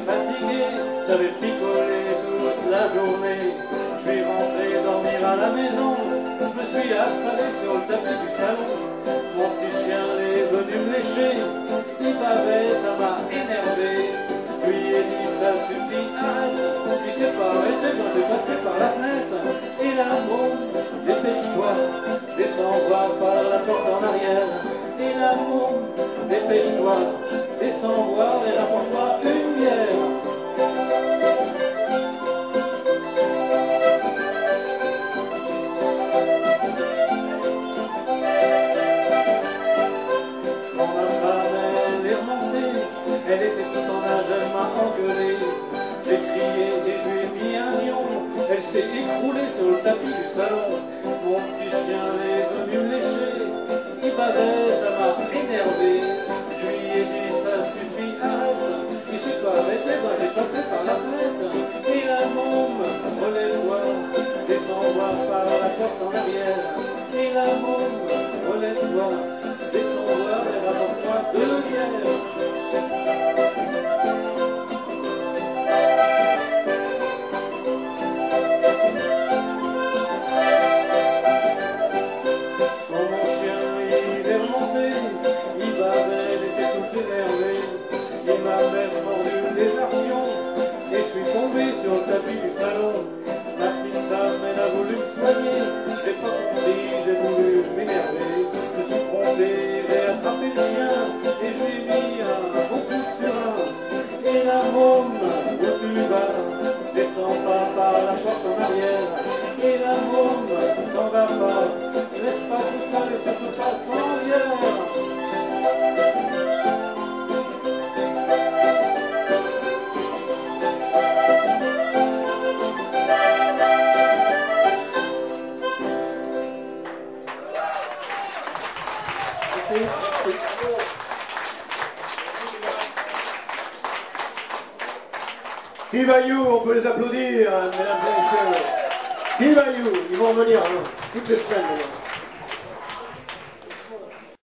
fatigué, j'avais picolé toute la journée. Je suis rentré dormir à la maison, je me suis installé sur le tapis du salon. Mon petit chien est venu me lécher, il bavait, ça m'a énervé. Je lui ai dit ça suffit, arrête, si c'est pas arrêté, je vais passer par la fenêtre. Et là, môme, dépêche-toi, descends voir par la porte en arrière. Et là, môme, dépêche-toi, descends voir et rapporte-moi une bière. Quand ma femme elle est remontée, elle était toute en âge, elle m'a engueulé. J'ai crié et je lui ai mis un lion, elle s'est écroulée sur le tapis du salon. Mon petit chien est venu me lécher, il bavait, ça m'a énervé. Je lui ai dit ça suffit, arrête, il s'est pas arrêté, ben j'ai passé par la fenêtre. Et la môme, relève-toi, descends voir par la porte en arrière. Et la môme, relève-toi, descends voir et rapporte-moi deux bières. Et je suis tombé sur le tapis du salon. Ma petite femme, elle a voulu me soigner. J'ai pas compris, j'ai voulu m'énerver. Je suis trompé, j'ai attrapé le chien et je lui ai mis un beau coup sur un. Et la môme, où tu vas, descends pas par la porte en arrière. Et la môme, t'en vas pas, laisse pas tout ça et surtout pas sans bière. Tibayou, on peut les applaudir, mesdames et messieurs. Tibayou, ils vont venir toutes les semaines maintenant.